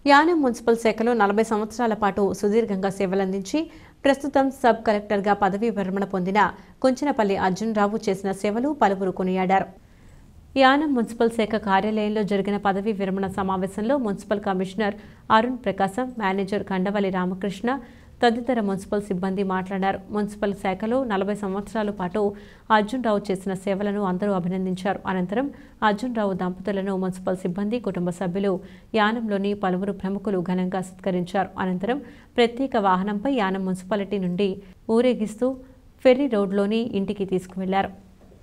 Yanam municipal శాఖలో 40 సంవత్సరాల పాటు సుదీర్ఘంగా సేవలందించి ప్రస్తుతం సబ్ కలెక్టర్గా పదవీ విరమణ పొందిన కుంచనపల్లి అర్జున్ రావు చేసిన సేవలు పలువురు కొనియాడారు. యానం మున్సిపల్ శాఖ కార్యాలయంలో జరిగిన పదవీ విరమణ సమావేశంలో municipal commissioner Arun Prakasam, manager Kandavalli Ramakrishna తదితర మున్సిపల్ సిబ్బంది మాట్లాడారు. మున్సిపల్ శాఖలో 40 సంవత్సరాల పాటు అర్జున్ రావు చేసిన సేవలను అందరూ అభినందించారు. అనంతరం అర్జున్ రావు దంపతులను మున్సిపల్ సిబ్బంది, కుటుంబ సభ్యులు, యానంలోని పలువురు ప్రముఖులు ఘనంగా సత్కరించారు. అనంతరం ప్రత్యేక వాహనంపై యానం మున్సిపాలిటీ నుండి ఊరేగిస్తూ ఫెర్రీ రోడ్లోని ఇంటికి తీసుకువెళ్లారు.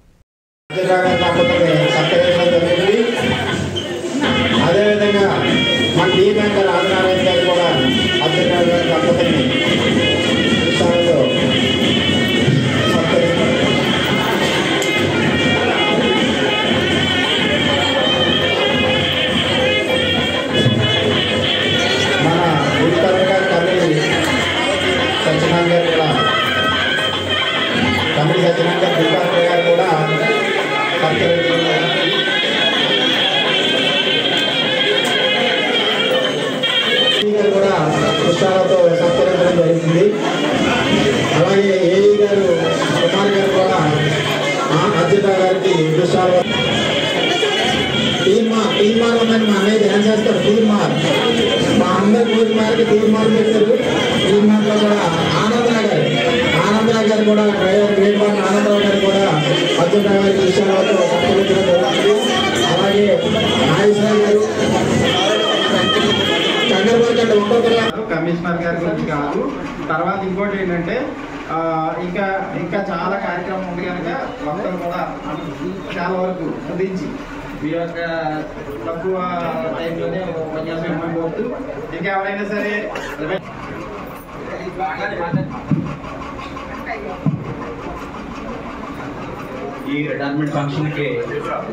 పుష్పాలతో సత్కరించడం జరుగుతుంది. అలాగే ఏఈ గారు కుమార్ గారు కూడా అర్జున్ గారికి పుష్పాలు తీర్మార్ ఉందని మా అన్నయ్య ధ్యానం చేస్తారు. తీర్మార్ మా అందరి తీర్మార్కి తీర్మార్ చేస్తారు. తీర్మార్లో కూడా ఆనందరావు గారు కూడా డ్రైవర్ గ్రేట్ వన్ ఆనందరావు గారు కూడా అర్జున్ గారికి పుష్పాలతో సత్కరించడం జరుగుతుంది. అలాగే నాగేశ్వరరావు గారు కమిషనర్ గారి గురించి కాదు. తర్వాత ఇంకోటి ఏంటంటే ఇంకా చాలా కార్యక్రమం ఉంది కనుక భక్తులు కూడా చాలా వరకు అందించి మీ యొక్క తక్కువ టైంలోనే ఉపన్యాసం ఇవ్వకపోతూ ఇంకా ఎవరైనా సరే ఈ రిటైర్మెంట్ ఫంక్షన్కి